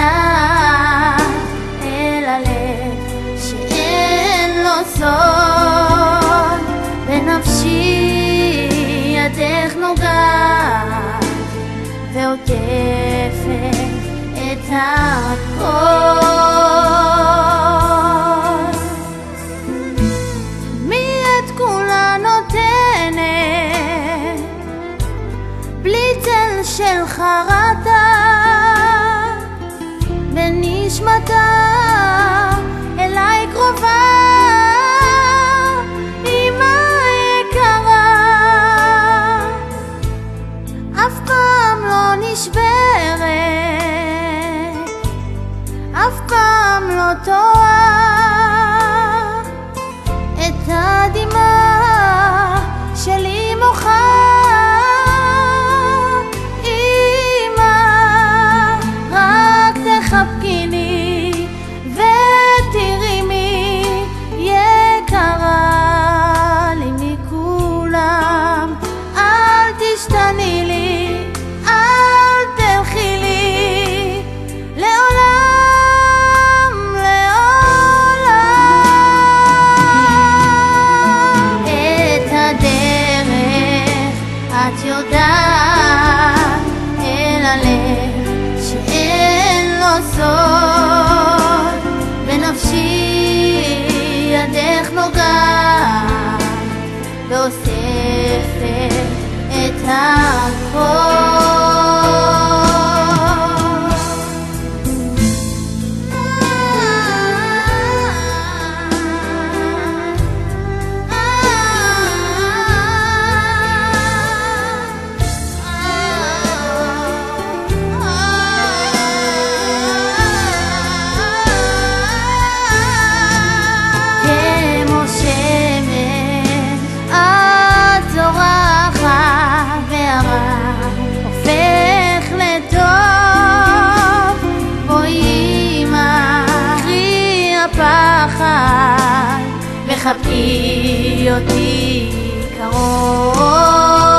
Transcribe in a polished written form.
יודעת אל הלב שאין לו סוד, בנפשי ידך נוגעת ועוטפת את הכל. מי את כולה נותנת בלי צל של חרטה, בנשמתה אליי קרובה, אמא יקרה, אף פעם לא נשברת, אף פעם לא טועה, את הדמעה שלי מוחה. חבקיני ותראי יקרה לי מכולם, אל תשתני לי, אל תלכי לי לעולם, לעולם. את הדרך את יודעת אל הלב שאין לו סוד, בנפשי ידך נוגעת ואוספת את הכל. הופך לטוב, בואי אמא, קחי הפחד וחבקי אותי קרוב.